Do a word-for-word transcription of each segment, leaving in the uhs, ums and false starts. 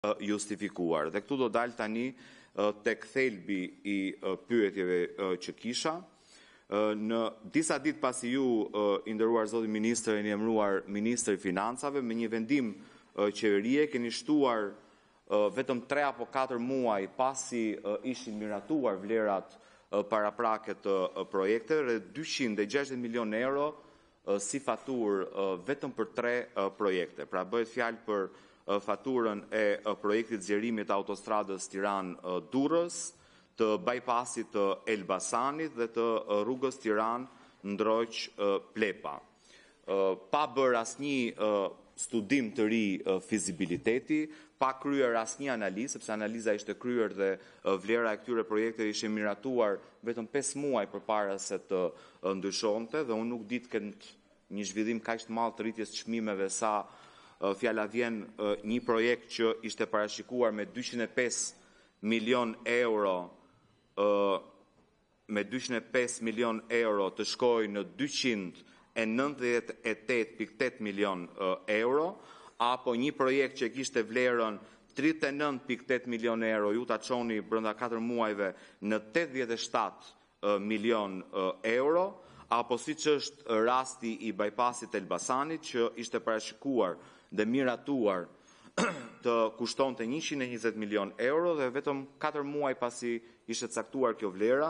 justifikuar. Dhe këtu do dalë tani tek thelbi i pyetjeve që kisha. Në disa ditë pasi ju, i nderuar zoti ministër, jeni emëruar ministër i financave, me një vendim qeverie keni shtuar vetëm tre apo katër muaj pasi ishin miratuar vlerat paraprake të projekteve, rreth dyqind e gjashtëdhjetë milion euro si faturë vetëm për tre projekte. Pra bëhet fjalë për faturën e projektit zgjerimit të autostradës Tiranë-Durrës, të bypassit të Elbasanit dhe të rrugës Tiranë-Ndroq-Plepa. Pa bërë asnjë studim të ri fizibiliteti, pa kryer asnjë analizë, sepse analiza ishte kryer dhe vlera e këtyre projekteve ishte miratuar vetëm pesë muaj përpara se të ndryshonte, dhe unë nuk di të kenë një zhvillim kaq të madh të rritjes çmimeve sa fjala vjen një projekt që ishte parashikuar me dyqind e pesë milion euro me dyqind e pesë milion euro të shkojë në dyqind e nëntëdhjetë e tetë pikë tetë milion euro, apo një projekt që kishte vlerën tridhjetë e nëntë pikë tetë milion euro, ju ta çoni brenda katër muajve në tetëdhjetë e shtatë milion euro, apo siç është rasti i bypassit të Elbasanit që ishte parashikuar dhe miratuar të kushtonte njëqind e njëzet milion euro dhe vetëm katër muaj pasi ishte caktuar kjo vlera,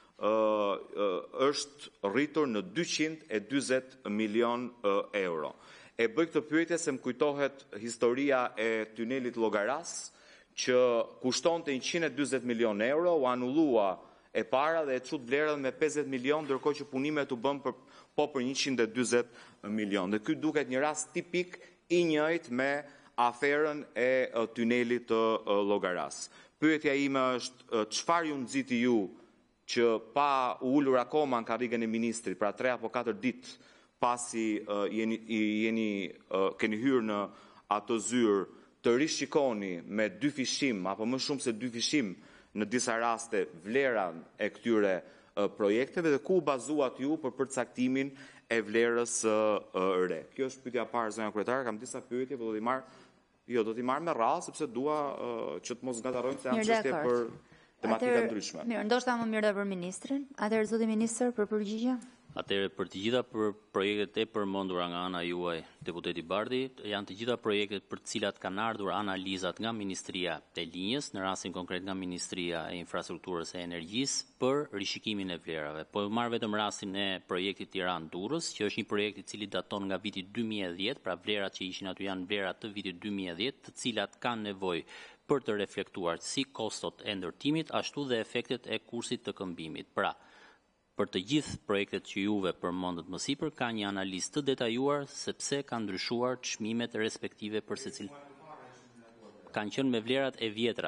është rritur në dyqind e dyzet milion euro. E bëj këtë pyetje se më kujtohet historia e tunelit Llogaras, që kushtonte njëqind e dyzet milion euro, u anullua e para dhe e çut vlerën me pesëdhjetë milion, ndërkohë që punimet u bën për po për njëqind e dyzet milion. Dhe ky duket një rast tipik i njëjtë me aferën e tunelit të Llogaras. Pyetja ime është, çfarë ju nxiti ju që pa u ulur akoma në karrigën e ministrit, pra tre apo katër ditë pasi jeni, jeni keni hyrë në ato zyrë, të rishikoni me dy fishim apo më shumë se dy fishim në disa raste vleran e këtyre projekteve dhe ku bazuat ju për përcaktimin e vlerës re. Kjo është pyetja e parë, zonja kryetare. Kam disa pyetje, por do t'i marr, jo, do t'i marr me radhë sepse dua që të mos gatarojmë se janë çështje për tematika ndryshme. Mirë, ndoshta më mirë për ministrin. Atëherë zoti ministër për përgjigje. Atëherë për të gjitha për projektet e përmendura nga ana juaj, deputeti Bardhi, janë të gjitha projektet për të cilat kanë ardhur analizat nga Ministria e Linjës, në rastin konkret nga Ministria e Infrastrukturës e Energjisë, për rishikimin e vlerave. Po marr vetëm rastin e projektit Tiranë-Durrës, që është një projekt i cili daton nga viti dy mijë e dhjetë, pra vlerat që ishin aty janë vlerat të vitit dy mijë e dhjetë, të cilat kanë nevojë për të reflektuar si kostot e ndërtimit, ashtu dhe efektet e kursit të këmbimit. Pra, për të gjithë projektet që juve përmendët më sipër, ka një analizë të detajuar sepse kanë ndryshuar çmimet respektive për secilin. Kanë qenë me vlerat e vjetra.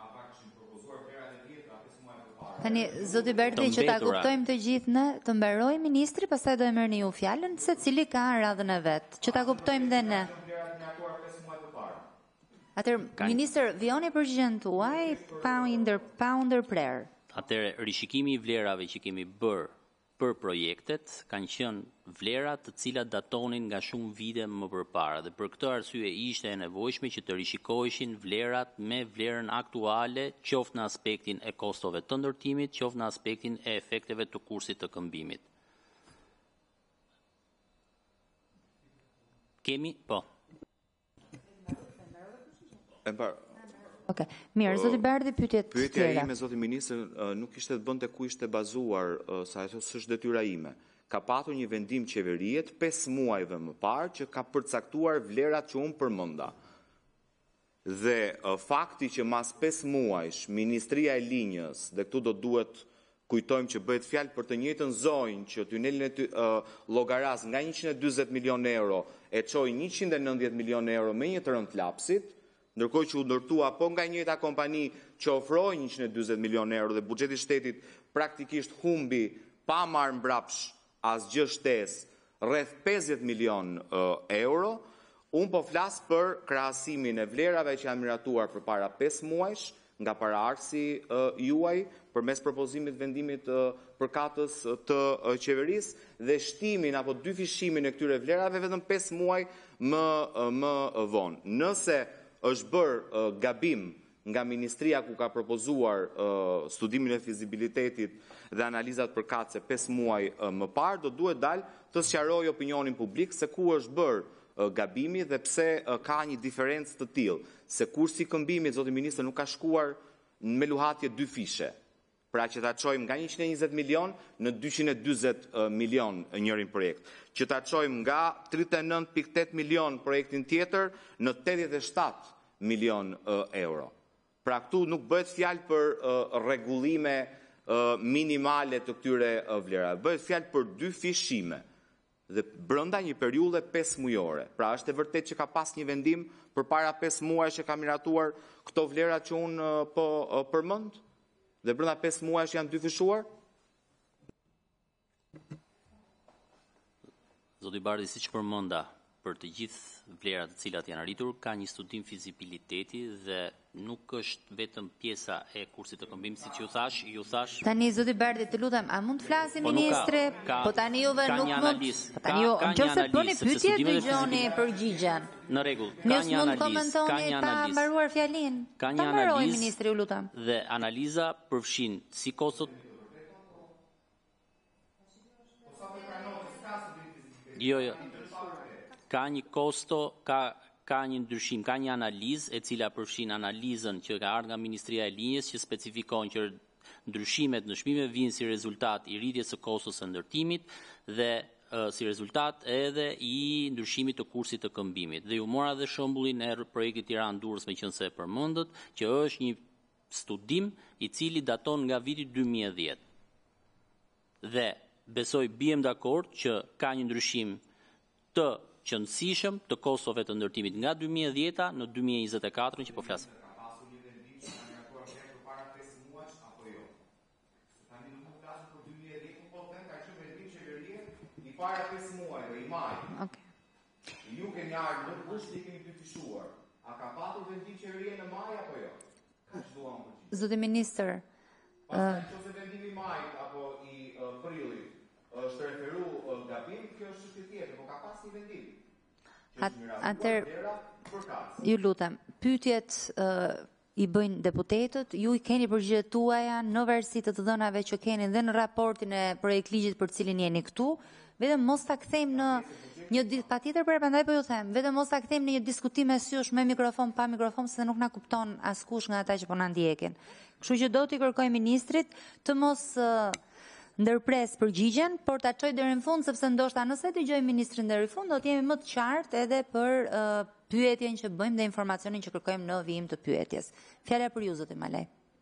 Tani, zoti Bardhi, që ta kuptojmë të gjithë ne, të mbaroj ministri, pastaj do e merrni ju fjalën, secili ka radhën e vet, që ta kuptojmë dhe ne. Atëherë, ministër, vjoni përgjigjen tuaj pa u ndër pa u ndërprer. Atëherë, rishikimi i vlerave që kemi bërë për projektet kanë qenë vlera të cilat datonin nga shumë vite më përpara dhe për këtë arsye ishte e nevojshme që të rishikoheshin vlerat me vlerën aktuale, qoftë në aspektin e kostove të ndërtimit, qoftë në aspektin e efekteve të kursit të këmbimit. Kemi, po. E parë, Ok, mirë, zoti Bardhi, pyetjet tjera. Pyetja ime, zoti ministër, nuk ishte të bënte ku ishte bazuar, sa ajo s'është detyra ime. Ka patur një vendim qeverie të pesë muajve më parë që ka përcaktuar vlerat që unë përmenda. Dhe fakti që mas pesë muajsh Ministria e Linjës, dhe këtu do duhet kujtojmë që bëhet fjalë për të njëjtën zonjë që tunelin e Llogaras nga njëqind e dyzet milion euro e çoi njëqind e nëntëdhjetë milion euro me një të rënd lapsit, ndërkohë që u ndërtua po nga njëjta kompani që ofroi njëqind e dyzet milion euro dhe buxheti i shtetit praktikisht humbi pa marrë mbrapsh asgjë shtesë rreth pesëdhjetë milion euro, unë po flas për krahasimin e vlerave që janë miratuar përpara pesë muajsh nga paraardhësi juaj përmes propozimit vendimit përkatës të qeverisë dhe shtimin apo dy fishimin e këtyre vlerave vetëm pesë muaj më më vonë. Nëse është bërë gabim nga Ministria ku ka propozuar studimin e fizibilitetit dhe analizat përkatëse pesë muaj më parë, do duhet dalë të sqarojë opinionin publik se ku është bërë gabimi dhe pse ka një diferencë të tillë, se kursi i këmbimit, zoti ministër, nuk ka shkuar me luhatje dy fishe. Pra që ta çojmë nga njëqind e njëzet milion në dyqind e dyzet milion njërin projekt, që ta çojmë nga tridhjetë e nëntë pikë tetë milion projektin tjetër në tetëdhjetë e shtatë milion euro. Pra këtu nuk bëhet fjalë për rregullime minimale të këtyre vlerave, bëhet fjalë për dy fishime dhe brenda një periudhe pesë mujore. Pra është e vërtetë që ka pas një vendim përpara pesë muajsh që ka miratuar këto vlera që unë po përmend? Dhe brenda pesë muajsh janë dy fishuar? Zoti Bardhi, siç përmenda, për të gjithë vlerat të cilat janë arritur, ka një studim fizibiliteti dhe nuk është vetëm pjesa e kursit të këmbimit, siç ju thash, ju thash. Tani zoti Bardhi, të lutem, a mund të flasi ministre? Po tani juve nuk mund. Po tani ju, nëse bëni pyetje dëgjoni përgjigjen. Në rregull, ka një analizë, ka një analizë. Pa mbaruar fjalin. Ka një analizë, ministri, ju lutem. Dhe analiza përfshin si kostot. Jo, jo. Ka një kosto, ka, ka një ndryshim, ka një analizë e cila përfshin analizën që ka ardhur nga Ministria e Linjës që specifikon që ndryshimet në çmime vijnë si rezultat i rritjes së kostos së ndërtimit dhe uh, si rezultat edhe i ndryshimit të kursit të këmbimit. Dhe ju mora dhe shembullin e projektit Tiranë-Durrës, meqense e përmendët, që është një studim i cili daton nga viti dy mijë e dhjetë. Dhe besoj bijem dakord që ka një ndryshim të qëndësishëm të kostove të ndërtimit nga dy mijë e dhjetë në dy mijë e njëzet e katër që po flasim. Para pesë muajve, i maj. Ju keni ardhur në kusht i keni dyfishuar. A ka patur vendim qeveria në maj apo jo? Ka çduam përgjigje. Zoti ministër, pastaj nëse vendimi i majit apo i prillit është referu gabim, kjo është çështje tjetër, por ka pas një vendim. Atëherë, ju lutem, pyetjet i bëjnë deputetët, ju i keni përgjigjet tuaja në varësi të të dhënave që keni dhe në raportin e projekt ligjit për cilin jeni këtu, vetëm mos ta kthejmë në një patjetër për prandaj po ju them, vetëm mos ta kthejmë në një diskutim me sysh me mikrofon pa mikrofon se nuk na kupton askush nga ata që po na ndjekin. Kështu që do t'i kërkoj ministrit të mos uh, ndërpres përgjigjen, por ta çoj deri në fund sepse ndoshta nëse dëgjoj ministrin deri në fund do të jemi më të qartë edhe për uh, pyetjen që bëjmë dhe informacionin që kërkojmë në vijim të pyetjes. Fjala për ju, zoti Malaj.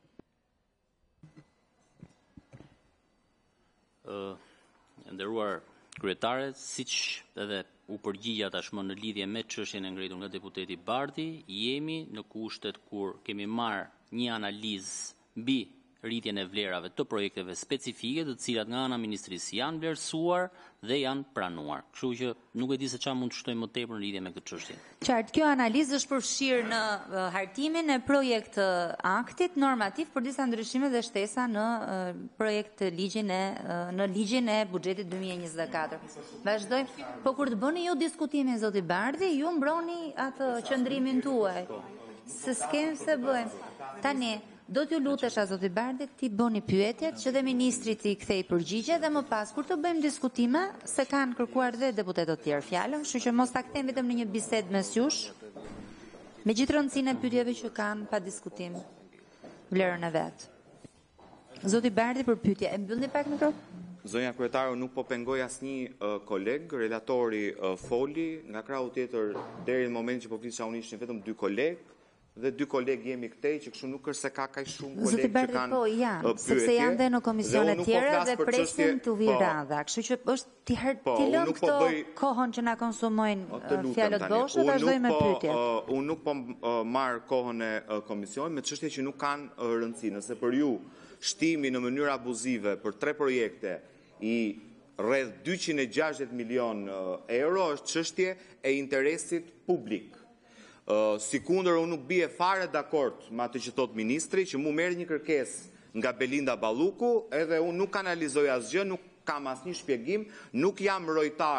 Uh, nderuar kryetare, siç edhe u përgjigja tashmë në lidhje me çështjen e ngritur nga deputeti Bardhi, jemi në kushtet kur kemi marrë një analizë mbi rritjen e vlerave të projekteve specifike, të cilat nga ana ministrisë janë vlerësuar dhe janë pranuar. Kështu që nuk e di se çfarë mund të shtojmë më tepër në lidhje me këtë çështje. Qartë, kjo analizë është përfshirë në uh, hartimin e projekt uh, aktit normativ për disa ndryshime dhe shtesa në uh, projekt ligjin e uh, në ligjin e buxhetit dy mijë e njëzet e katër. Vazhdojmë, po kur të bëni ju diskutimin zoti Bardhi, ju mbroni atë qëndrimin tuaj. Se s'kem se bëjmë. Tani do t'ju lutesha zoti Bardhi ti bëni pyetjet që dhe ministri ti kthej përgjigje dhe më pas kur të bëjmë diskutime se kanë kërkuar dhe deputetët tjerë fjalën, kështu që mos ta kthejmë vetëm në një bisedë mes jush. Me gjithë rëndësinë e pyetjeve që kanë pa diskutim vlerën e vet. Zoti Bardhi për pyetje, e mbyllni pak mikrofon? Zonja kryetare, nuk po pengoj asnjë uh, koleg, relatori uh, foli, nga krahu tjetër deri në momentin që po flisha unë ishin vetëm dy kolegë. Dhe dy kolegë jemi këtej që kështu nuk është se ka kaq shumë kolegë që kanë po janë, sepse janë dhe në komisione tjera dhe presin të vi radha. Kështu që është ti her ti lëm këto kohën që na konsumojnë fjalët boshe, vazhdojmë me pyetjet. Unë nuk po marr kohën e komisionit me çështje që nuk kanë rëndësi. Nëse për ju shtimi në mënyrë abuzive për tre projekte i rreth dyqind e gjashtëdhjetë milion euro është çështje e interesit publik. Uh, si kundër unë nuk bie fare dakord me atë që thot ministri, që mu merr një kërkesë nga Belinda Balluku, edhe unë nuk analizoj asgjë, nuk kam asnjë shpjegim, nuk jam rojtar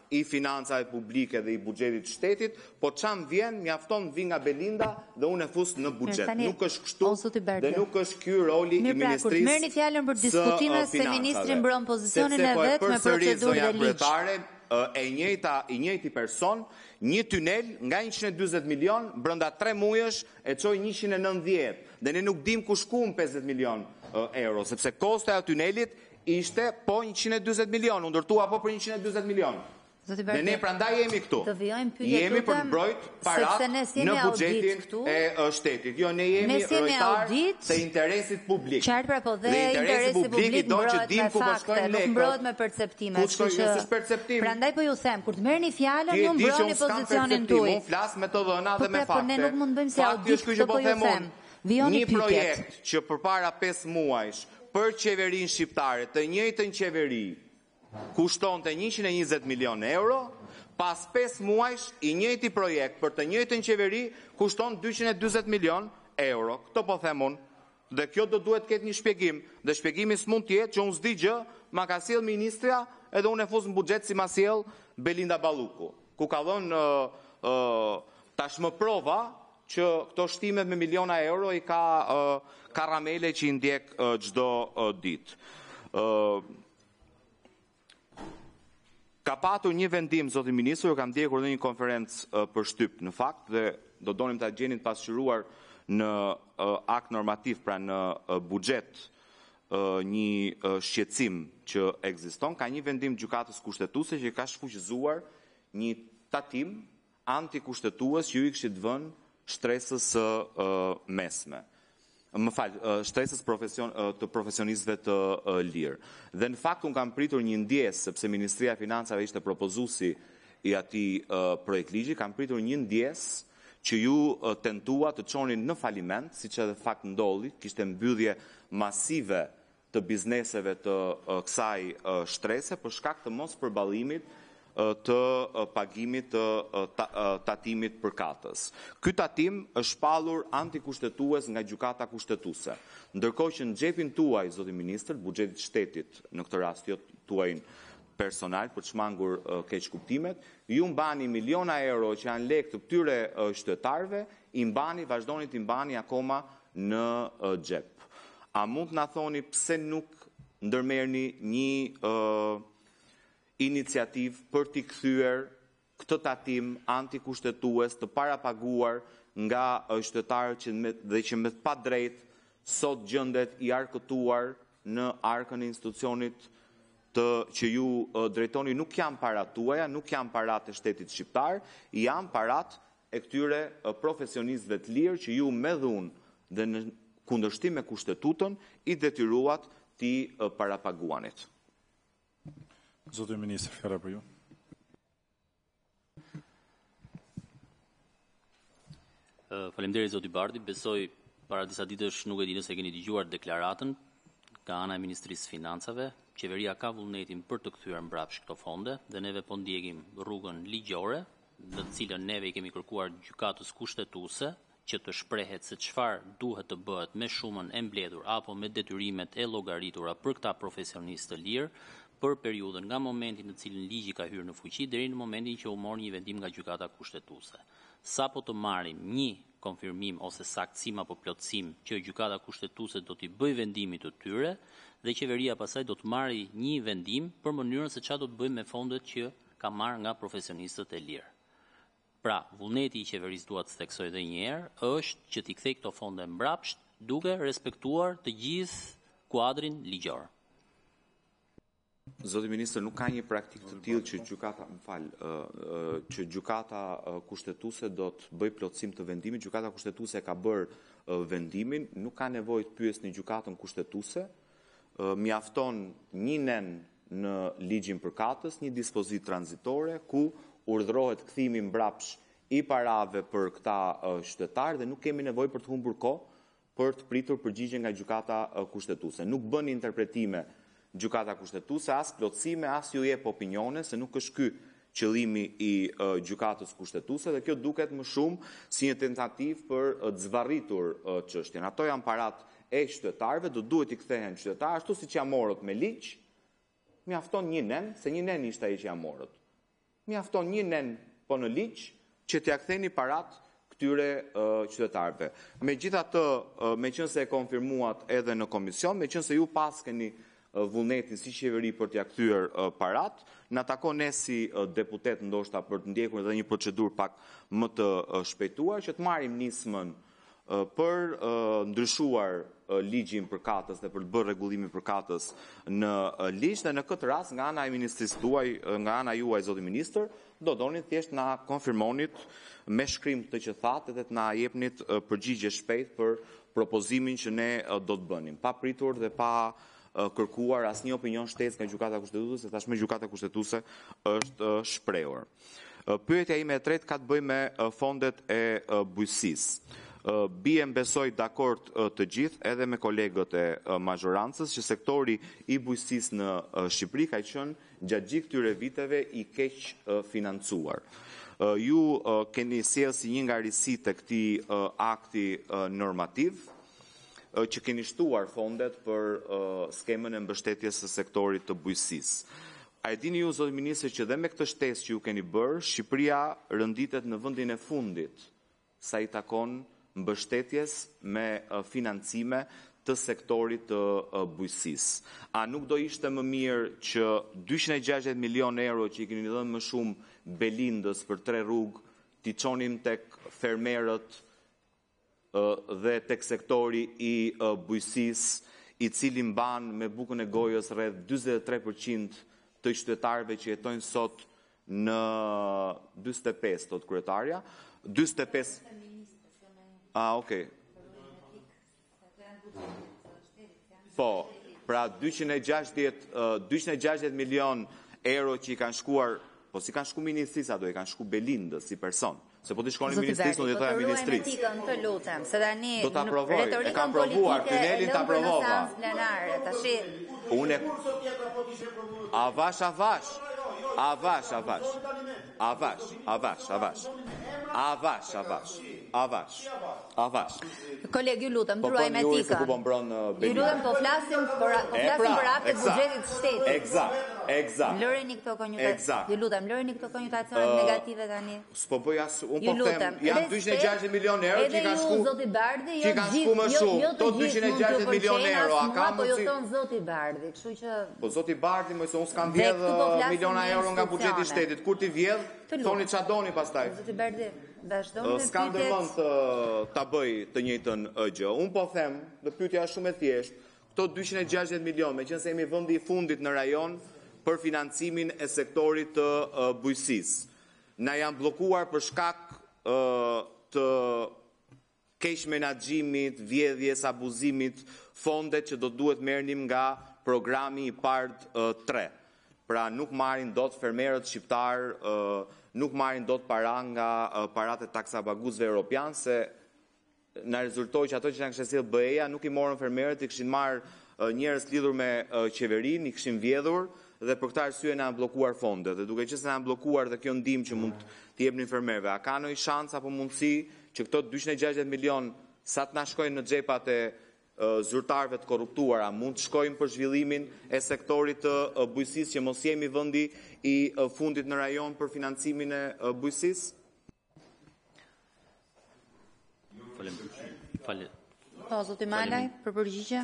i financave publike dhe i buxhetit shtetit, po çam vjen, mjafton vi nga Belinda dhe unë e fus në buxhet. Nuk është kështu dhe nuk është ky roli i ministrisë. Merrni fjalën për diskutime se ministri mbron pozicionin e vet me procedurë dhe ligj. E njëjta, i njëjti person, një tunel nga njëqind e dyzet milion, brenda tre muajsh e çoi njëqind e nëntëdhjetë. Dhe ne nuk dim ku shkuan pesëdhjetë milion euro, sepse kosto e tunelit ishte po njëqind e dyzet milion, u ndërtua po për njëqind e dyzet milion. Dhe ne prandaj jemi këtu. Jemi për të mbrojt parat në buxhetin e shtetit. Jo, ne jemi rojtar të interesit publik. Qartë, pra, po dhe interesi publik mbrohet me fakte, nuk mbrohet me perceptime. Prandaj po ju them, kur të merrni fjalën, ju mbroni pozicionin tuaj. Unë flas me të dhëna dhe me fakte. Po ne nuk mund bëjmë se audit, këtë po ju them. Vijoni pyetjet. Një projekt që përpara pesë muajsh për qeverinë shqiptare, të njëjtën qeveri, kushtonte njëqind e njëzet milion euro, pas pesë muajsh i njëjti projekt për të njëjtën qeveri kushton dyqind e dyzet milion euro. Këtë po them unë. Dhe kjo do duhet të ketë një shpjegim. Dhe shpjegimi s'mund të jetë që unë s'di gjë, ma ka sjell ministrja edhe unë e fus në buxhet si ma sjell Belinda Balluku, ku ka dhënë uh, uh, tashmë prova që këto shtimet me miliona euro i ka uh, karamele që i ndjek uh, çdo uh, ditë. Uh, Ka patur një vendim, zoti ministër, kam ndjekur në një konferencë uh, për shtyp, në fakt, dhe do donim ta gjenin pasqyruar në uh, akt normativ, pra në uh, buxhet, uh, një uh, shqetësim që ekziston. Ka një vendim gjykatës kushtetuese që ka shfuqizuar një tatim antikushtetues që ju i kishit vënë shtresës së uh, mesme. Më fal, shtresës profesion, të profesionistëve të lirë. Dhe në fakt unë kam pritur një ndjes, sepse Ministria e Financave ishte propozuesi i atij projekt ligji, kam pritur një ndjes që ju tentua të çonin në faliment, siç edhe fakt ndolli, kishte mbyllje masive të bizneseve të kësaj shtrese për shkak të mos përballimit të pagimit të tatimit përkatës. Ky tatim është shpallur antikushtetues nga gjykata kushtetuese. Ndërkohë që në xhepin tuaj, zoti ministër, buxhetit shtetit, në këtë rast jo tuajin personal për të shmangur keq kuptimet, ju mbani miliona euro që janë lekë të këtyre qytetarëve, i mbani, vazhdoni të mbani akoma në xhep. A mund të na thoni pse nuk ndërmerrni një uh, iniciativ për t'i kthyer këtë tatim antikushtetues të parapaguar nga qytetarët që me, dhe që me pa drejt sot gjendet i arkëtuar në arkën e institucionit të që ju uh, drejtoni. Nuk janë parat tuaja, nuk janë parat e shtetit shqiptar, janë parat e këtyre uh, profesionistëve të lirë që ju me dhunë dhe në kundërshtim me kushtetutën i detyruat t'i uh, parapaguanit. Zoti Ministër, fjala për ju. Uh, Faleminderit zoti Bardi, besoj para disa ditësh nuk e di nëse keni dëgjuar deklaratën nga ana e Ministrisë Financave. Qeveria ka vullnetin për të kthyer mbrapsht këto fonde dhe neve po ndjekim rrugën ligjore, në të cilën neve i kemi kërkuar gjykatës kushtetuese që të shprehet se çfarë duhet të bëhet me shumën e mbledhur apo me detyrimet e llogaritura për këta profesionistë të lirë për periudhën nga momenti në cilin ligji ka hyrë në fuqi deri në momentin që u mor një vendim nga gjykata kushtetuese. Sapo të marrim një konfirmim ose saktësim apo plotësim që gjykata kushtetuese do t'i bëjë vendimin të tyre dhe qeveria pasaj do të marrë një vendim për mënyrën se çfarë do të bëjmë me fondet që ka marrë nga profesionistët e lirë. Pra, vullneti i qeverisë, dua të theksoj edhe një herë, është që t'i kthej këto fonde mbrapsht duke respektuar të gjithë kuadrin ligjor. Zoti Ministër, nuk ka një praktik të tillë që gjykata, më fal, uh, që gjykata uh, kushtetuese do të bëjë plotësim të vendimit. Gjykata kushtetuese ka bërë uh, vendimin, nuk ka nevojë të pyesni gjykatën kushtetuese. Uh, mjafton një nen në ligjin përkatës, një dispozitë tranzitore ku urdhërohet kthimi mbrapsht i parave për këta uh, qytetarë dhe nuk kemi nevojë për të humbur kohë për të pritur përgjigje nga gjykata uh, kushtetuese. Nuk bën interpretime gjykata kushtetuese, as plotësime, as ju jep opinione, se nuk është ky qëllimi i uh, gjykatës kushtetuese dhe kjo duket më shumë si një tentativë për uh, të zvarritur uh, çështjen. Ato janë parat e qytetarëve, do duhet i kthehen qytetarë ashtu siç ja morët me ligj. Mjafton një nen, se një nen ishte ai që ja morët. mjafton një nen po në ligj që t'ia ktheni parat këtyre uh, qytetarëve. Megjithatë, uh, meqense e konfirmuat edhe në komision, meqense ju pas keni uh, vullnetin si qeveri për t'ia kthyer uh, parat, na takon ne si uh, deputet ndoshta për të ndjekur edhe një procedurë pak më të uh, shpejtuar që të marrim nismën uh, për uh, ndryshuar uh, ligjin përkatës dhe për të bërë rregullimin përkatës në uh, ligj dhe në këtë rast nga ana e ministrisë tuaj, uh, nga ana juaj zoti ministër, do doni thjesht na konfirmonit me shkrim të që thatë dhe të na jepnit uh, përgjigje shpejt për propozimin që ne uh, do të bënim, pa pritur dhe pa uh, kërkuar asnjë opinion shtesë nga gjykata kushtetuese, tashmë gjykata kushtetuese është uh, shprehur. Uh, pyetja ime e tretë ka të bëjë me uh, fondet e uh, bujqësisë. Uh, bie mbesoj dakord uh, të gjithë edhe me kolegët e uh, mazhorancës që sektori i bujqësisë në uh, Shqipëri ka qenë gjatë gjithë këtyre viteve i keq uh, financuar. Uh, ju uh, keni sjellë si një nga risit e këtij uh, akti uh, normativ uh, që keni shtuar fondet për uh, skemën e mbështetjes së sektorit të bujqësisë. A e dini ju, zoti ministër, që dhe me këtë shtesë që ju keni bërë, Shqipëria rënditet në vendin e fundit sa i takon mbështetjes me uh, financime të sektorit të uh, bujqësisë. A nuk do ishte më mirë që dyqind e gjashtëdhjetë milion euro që i keni dhënë më shumë Belindës për tre rrugë, t'i çonim tek fermerët uh, dhe tek sektori i uh, bujqësisë, i cili mban me bukën e gojës rreth dyzet e tre përqind të qytetarëve që jetojnë sot në dyzet e pesë, thot kryetaria, dyzet e pesë. Ah, okay. Po, pra dyqind e gjashtëdhjetë milion euro që i kanë shkuar, po si kanë shku ministrisë ato, i kanë shku Belindës si person. Se po të shkoni ministrisë, në detoja ministrisë. Të lutem, se tani do ta provoj, e kam provuar, Tinelin ta provova. Unë avash, avash, avash, avash, avash, avash, avash, avash, avash, avash, avash. Koleg, ju lutem, të ruajmë etikën. Ju lutem, po flasim për për aktet e buxhetit të shtetit. Eksakt, eksakt. Lëreni këto konjutacione. Ju lutem, lëreni këto konjutacione negative tani. S'po bëj as, unë po them, janë dyqind e gjashtëdhjetë milion euro që kanë shku. Edhe ju, zoti Bardhi, që kanë shku më shumë. To dyqind e gjashtëdhjetë milion euro, a ka mundsi? Po jo thon zoti Bardhi, kështu që Po zoti Bardhi, më se unë s'kam vjedh miliona euro nga buxheti i shtetit. Kur ti vjedh, thoni ç'a doni pastaj. Zoti Bardhi, vazhdoni me S'kam dërmend të ta bëj të njëjtën gjë. Unë po them, dhe pyetja është shumë e thjeshtë, këto dyqind e gjashtëdhjetë milion, meqense jemi vendi i fundit në rajon për financimin e sektorit të uh, bujqësisë, na janë bllokuar për shkak uh, të keq menaxhimit, vjedhjes, abuzimit, fondet që do duhet merrnim nga programi i PARD tre. Pra nuk marrin dot fermerët shqiptar, uh, nuk marrin dot para nga uh, paratë e taksapaguzëve europian, se na rezultoi që ato që na kishte sjell B E-ja nuk i morën fermerët, i kishin marrë uh, njerëz lidhur me uh, qeverinë, i kishin vjedhur dhe për këtë arsye na kanë bllokuar fondet. Dhe duke qenë se na kanë bllokuar dhe kjo ndihmë që mund t'i jepnin fermerëve, a ka ndonjë shans apo mundësi që këto dyqind e gjashtëdhjetë milion sa të na shkojnë në xhepat e uh, zyrtarëve të korruptuara, mund të shkojnë për zhvillimin e sektorit të uh, bujqësisë që mos jemi vendi i uh, fundit në rajon për financimin e uh, bujqësisë? Falem. Falem. Po, zoti Malaj, për përgjigje.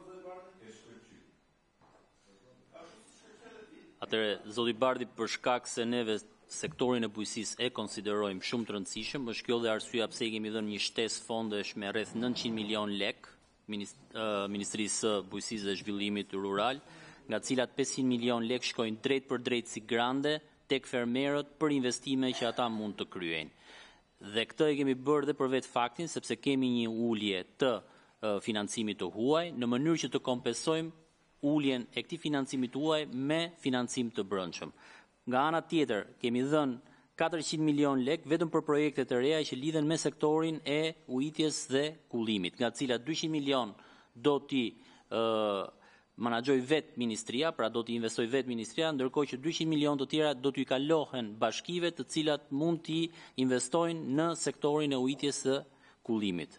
Atëre, zoti Bardhi, për shkak se neve sektorin e bujqësisë e konsiderojmë shumë të rëndësishëm, është kjo dhe arsyeja pse i kemi dhënë një shtesë fondesh me rreth nëntëqind milion lek Ministrisë së Bujqësisë dhe Zhvillimit Rural, nga cilat pesëqind milion lek shkojnë drejt për drejt si grande tek fermerët për investime që ata mund të kryejnë. Dhe këtë e kemi bërë dhe për vetë faktin, sepse kemi një ulje të uh, financimit të huaj, në mënyrë që të kompensojmë uljen e këtij financimit të huaj me financim të brendshëm. Nga ana tjetër, kemi dhënë katërqind milion lek vetëm për projekte të reja që lidhen me sektorin e ujitjes dhe kullimit, nga cilat dyqind milion do t'i uh, menaxhoj vet ministria, pra do t'i investoj vet ministria, ndërkohë që dyqind milion të tjera do t'u kalohen bashkive, të cilat mund t'i investojnë në sektorin e ujitjes së kullimit.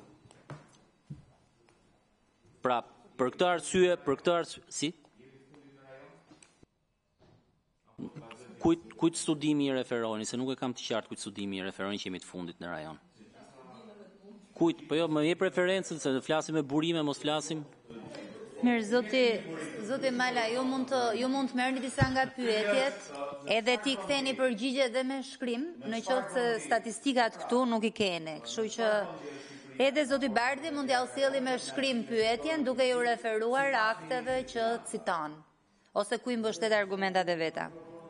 Pra, për këtë arsye, për këtë arsye, si? Kujt, kujt studimi i referoni, se nuk e kam të qartë kujt studimi i referoni që jemi të fundit në rajon. Kujt, po jo, më jep preferencën se flasim me burime, mos flasim. Mirë, zoti, zoti Mala, ju mund të, ju mund të merrni disa nga pyetjet, edhe ti ktheni përgjigje dhe me shkrim, në qoftë se statistikat këtu nuk i keni. Kështu që edhe zoti Bardhi mund t'ja sjellë me shkrim pyetjen duke ju referuar akteve që citon, ose ku i mbështet argumentat e veta.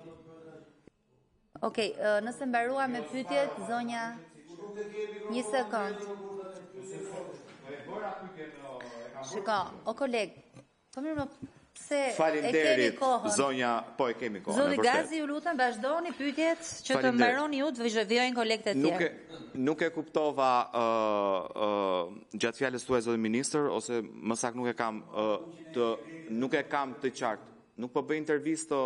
Okej, okay, nëse mbarua me pyetjet, zonja, një sekond. Shiko, o koleg, po mirë më pse e kemi kohën. Zonja, po e kemi kohën. Zoti Gazi, ju lutem vazhdoni pyetjet që të mbaroni ju, të vijojnë kolegët e tjerë. Nuk e, nuk e kuptova uh, uh, gjatë fjalës tuaj zoti ministër, ose më saktë nuk e kam uh, të nuk e kam të qartë. Nuk po bëj intervistë.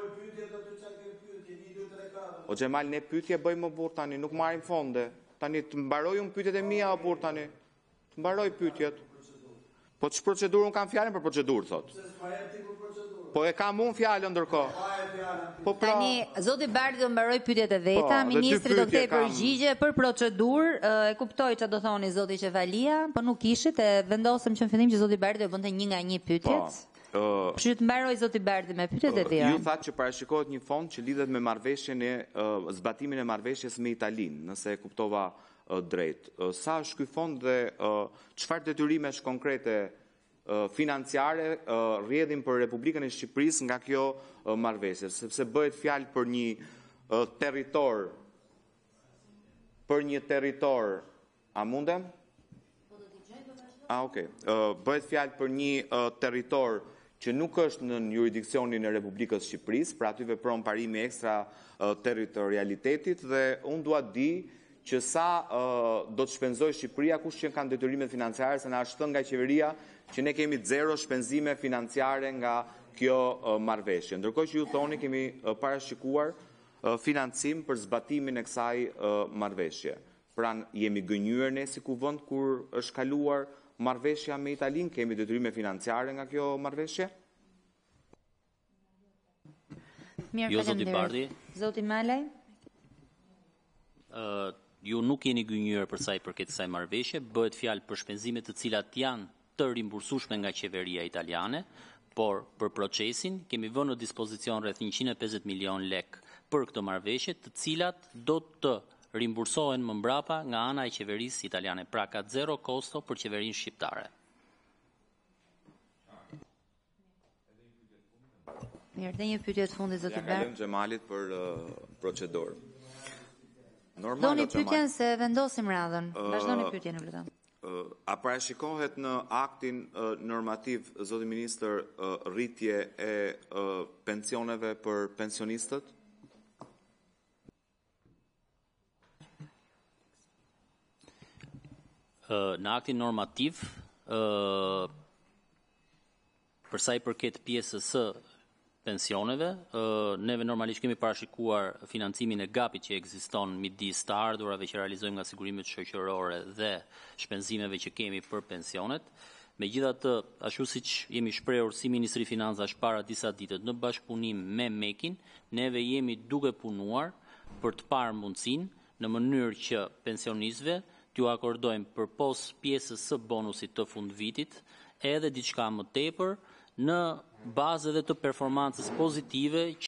O Xhemal, ne pyetje bëjmë më burr tani, nuk marrim fonde. Tani të mbaroj unë pyetjet e mia o burr tani. Të mbaroj pyetjet. Po që procedurë unë kam fjalën për procedurë, thot. Po e kam unë fjalën ndërkohë. Po pra... Tani, zoti Bardhi do mbaroj pyetjet e veta, po, ministri do kthej përgjigje për procedurë, e kuptoj çfarë do thoni zoti Qevalia, po nuk ishit, e vendosëm që në fillim që zoti Bardhi do bënte një nga një pyetjet. Po. Kështu të mbaroj zoti Bardhi me pyetjet e tjera. Ju thatë që parashikohet një fond që lidhet me marrëveshjen e uh, zbatimin e marrëveshjes me Italinë, nëse e kuptova uh, drejt. Uh, sa është ky fond dhe çfarë uh, detyrimesh konkrete uh, financiare uh, rrjedhin për Republikën e Shqipërisë nga kjo uh, marrëveshje, sepse bëhet fjalë për një uh, territor për një territor, a mundem? Ah, okay. Uh, bëhet fjalë për një uh, territor që nuk është në jurisdiksionin e Republikës Shqipërisë, pra aty vepron parimi ekstra uh, territorialitetit dhe unë dua të di që sa uh, do të shpenzoj Shqipëria, kush që kanë detyrimet financiare, se na është thënë nga qeveria që ne kemi zero shpenzime financiare nga kjo uh, marrëveshje. Ndërkohë që ju thoni kemi uh, parashikuar uh, financim për zbatimin e kësaj uh, marrëveshje. Pra jemi gënjur ne si kuvend kur është kaluar marrëveshja me Italinë, kemi detyrime financiare nga kjo marrëveshje? Mirë, jo, zoti Bardhi. Zoti Malaj? Uh, ju nuk jeni gënjur për sa i përket kësaj marrëveshje, bëhet fjalë për shpenzime të cilat janë të rimbursueshme nga qeveria italiane, por për procesin kemi vënë në dispozicion rreth njëqind e pesëdhjetë milion lek për këtë marrëveshje, të cilat do të rimbursohen më mbrapa nga ana e qeverisë italiane, pra ka zero kosto për qeverinë shqiptare. Mirë, dhe një pyetje të fundit zoti Bardhi. Ja kalojmë Xhemalit për uh, procedurë. Normal. Doni pyetjen se vendosim radhën. Vazhdoni pyetjen, lutem. Uh, a parashikohet në aktin uh, normativ, zoti ministër, uh, rritje e uh, pensioneve për pensionistët? Në aktin normativ, për sa i përket pjesës së pensioneve, neve normalisht kemi parashikuar financimin e gapit që ekziston midis të ardhurave që realizojmë nga sigurimet shoqërore dhe shpenzimeve që kemi për pensionet. Megjithatë, ashtu siç jemi shprehur si Ministri i Financash para disa ditësh në bashkëpunim me Mekin, neve jemi duke punuar për të parë mundësinë në mënyrë që pensionistëve t'ju akordojmë përpos pjesës së bonusit të fundvitit edhe diçka më tepër në bazë edhe të performancës pozitive